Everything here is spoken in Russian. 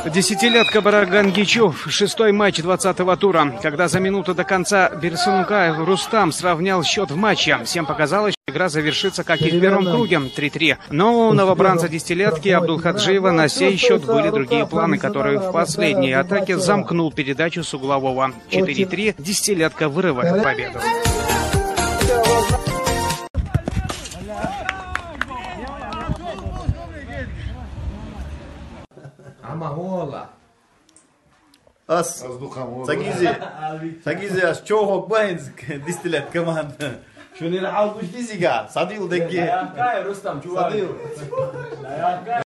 Десятилетка Барагангичев. Шестой матч 20-го тура. Когда за минуту до конца Берсункаев Рустам сравнял счет в матче, всем показалось, что игра завершится, как и в первом круге, 3-3. Но у новобранца десятилетки Абдулхаджиева на сей счет были другие планы, которые в последней атаке замкнул передачу с углового. 4-3. Десятилетка вырывает победу. As Sagizi as çok bayız distilet kaman. Şunu rahat kuş disiga. Sadil deki. Rustam,